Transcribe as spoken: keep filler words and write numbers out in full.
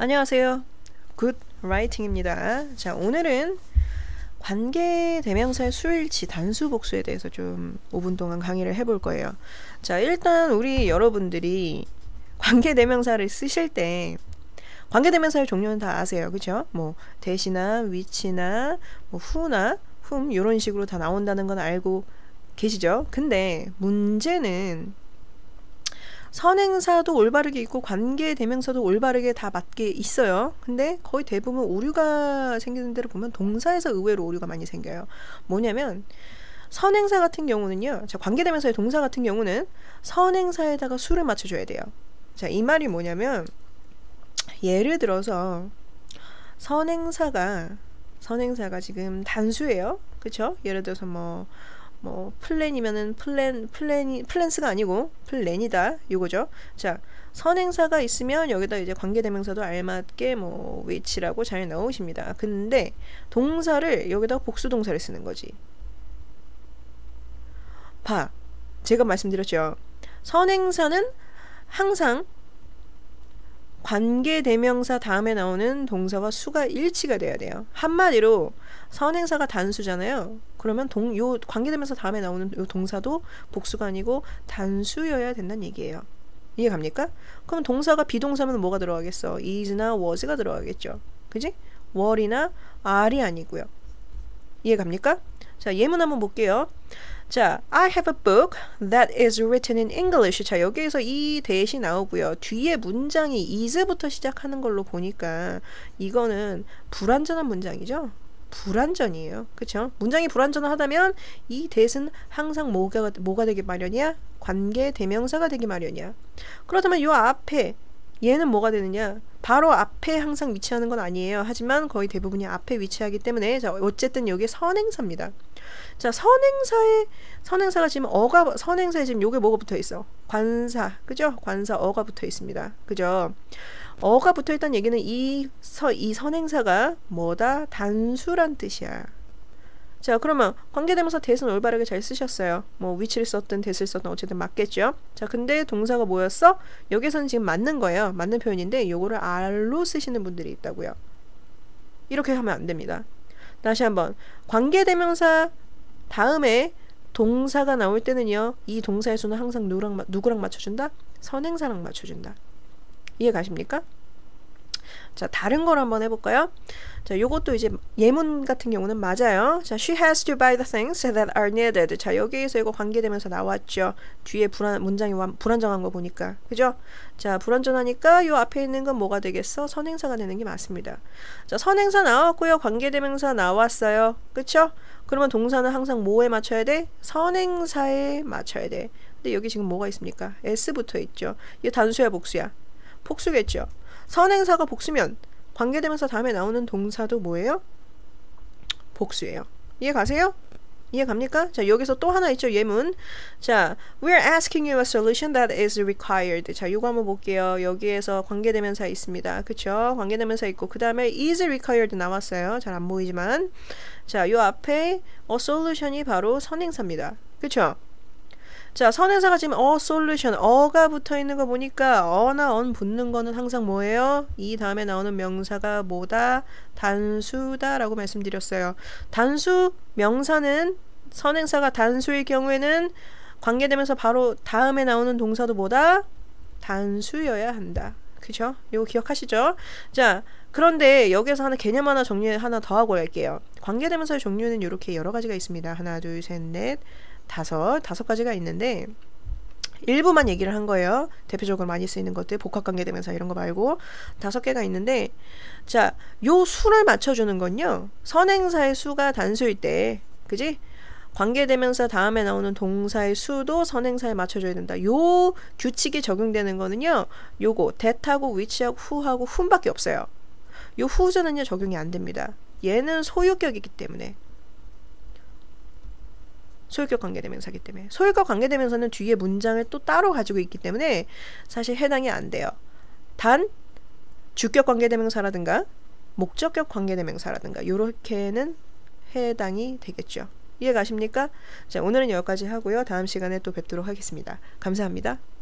안녕하세요. 굿 라이팅입니다. 자, 오늘은 관계대명사의 수일치 단수 복수에 대해서 좀 오 분 동안 강의를 해볼 거예요. 자, 일단 우리 여러분들이 관계대명사를 쓰실 때 관계대명사의 종류는 다 아세요. 그죠? 뭐 대시나 위치나 뭐 후나 훔 이런 식으로 다 나온다는 건 알고 계시죠? 근데 문제는 선행사도 올바르게 있고 관계대명사도 올바르게 다 맞게 있어요. 근데 거의 대부분 오류가 생기는 데를 보면 동사에서 의외로 오류가 많이 생겨요. 뭐냐면 선행사 같은 경우는요. 자, 관계대명사의 동사 같은 경우는 선행사에다가 수를 맞춰줘야 돼요. 자, 이 말이 뭐냐면 예를 들어서 선행사가 선행사가 지금 단수예요. 그쵸? 예를 들어서 뭐 뭐 플랜이면은 플랜 플랜이 플랜스가 아니고 플랜이다 요거죠. 자, 선행사가 있으면 여기다 이제 관계대명사도 알맞게 뭐 which라고 잘 넣으십니다. 근데 동사를 여기다 복수동사를 쓰는 거지. 봐, 제가 말씀드렸죠. 선행사는 항상 관계대명사 다음에 나오는 동사와 수가 일치가 돼야 돼요. 한마디로 선행사가 단수잖아요. 그러면 동, 요 관계대명사 다음에 나오는 요 동사도 복수가 아니고 단수여야 된다는 얘기예요. 이해 갑니까? 그럼 동사가 비동사면 뭐가 들어가겠어? is나 was가 들어가겠죠. 그지? were이나 are이 아니고요. 이해 갑니까? 자, 예문 한번 볼게요. 자, I have a book that is written in English. 자, 여기에서 이 대시 나오고요. 뒤에 문장이 is부터 시작하는 걸로 보니까 이거는 불완전한 문장이죠. 불완전이에요. 그쵸? 문장이 불완전하다면 이 that은 항상 뭐가, 뭐가 되기 마련이야? 관계 대명사가 되기 마련이야. 그렇다면 이 앞에 얘는 뭐가 되느냐? 바로 앞에 항상 위치하는 건 아니에요. 하지만 거의 대부분이 앞에 위치하기 때문에 자, 어쨌든 여기 선행사입니다. 자, 선행사에 선행사가 지금 어가 선행사에 지금 요게 뭐가 붙어 있어? 관사. 그죠? 관사 어가 붙어 있습니다. 그죠? 어가 붙어 있다는 얘기는 이, 서, 이 선행사가 뭐다? 단수란 뜻이야. 자, 그러면 관계대명사 that은 올바르게 잘 쓰셨어요. 뭐 which를 썼든 that을 썼든 어쨌든 맞겠죠. 자, 근데 동사가 뭐였어? 여기서는 지금 맞는 거예요. 맞는 표현인데 요거를 are로 쓰시는 분들이 있다고요. 이렇게 하면 안 됩니다. 다시 한번 관계대명사 다음에 동사가 나올 때는요. 이 동사의 수는 항상 누구랑, 누구랑 맞춰준다? 선행사랑 맞춰준다. 이해 가십니까? 자, 다른 걸 한번 해볼까요? 자, 요것도 이제 예문 같은 경우는 맞아요. 자, she has to buy the things that are needed. 자, 여기에서 이거 관계되면서 나왔죠. 뒤에 불안, 문장이 불안정한 거 보니까. 그죠? 자, 불안전하니까 요 앞에 있는 건 뭐가 되겠어? 선행사가 되는 게 맞습니다. 자, 선행사 나왔고요. 관계대명사 나왔어요. 그쵸? 그러면 동사는 항상 뭐에 맞춰야 돼? 선행사에 맞춰야 돼. 근데 여기 지금 뭐가 있습니까? S 붙어 있죠. 이거 단수야, 복수야? 복수겠죠. 선행사가 복수면 관계대명사 다음에 나오는 동사도 뭐예요? 복수예요. 이해 가세요? 이해 갑니까? 자, 여기서 또 하나 있죠. 예문. 자, we're asking you a solution that is required. 자, 요거 한번 볼게요. 여기에서 관계대명사 있습니다. 그쵸? 관계대명사 있고 그 다음에 is required 나왔어요. 잘 안 보이지만 자, 요 앞에 a solution이 바로 선행사입니다. 그쵸? 자, 선행사가 지금 어 솔루션 어가 붙어 있는 거 보니까 어나 언 붙는 거는 항상 뭐예요? 이 다음에 나오는 명사가 뭐다? 단수다 라고 말씀드렸어요. 단수 명사는 선행사가 단수일 경우에는 관계되면서 바로 다음에 나오는 동사도 뭐다? 단수여야 한다. 그죠? 이거 기억하시죠? 자, 그런데 여기서 하나 개념 하나 정리 하나 더 하고 갈게요. 관계대명사의 종류는 이렇게 여러 가지가 있습니다. 하나, 둘, 셋, 넷, 다섯, 다섯 가지가 있는데 일부만 얘기를 한 거예요. 대표적으로 많이 쓰이는 것들, 복합관계대명사 이런 거 말고 다섯 개가 있는데 자, 요 수를 맞춰주는 건요. 선행사의 수가 단수일 때, 그지? 관계대명사 다음에 나오는 동사의 수도 선행사에 맞춰줘야 된다. 요 규칙이 적용되는 거는요. 요거 that하고 which하고 who하고 whom밖에 없어요. 요 who는요 적용이 안 됩니다. 얘는 소유격이기 때문에. 소유격 관계대명사이기 때문에. 소유격 관계대명사는 뒤에 문장을 또 따로 가지고 있기 때문에 사실 해당이 안 돼요. 단 주격 관계대명사라든가 목적격 관계대명사라든가 요렇게는 해당이 되겠죠. 이해 가십니까? 자, 오늘은 여기까지 하고요. 다음 시간에 또 뵙도록 하겠습니다. 감사합니다.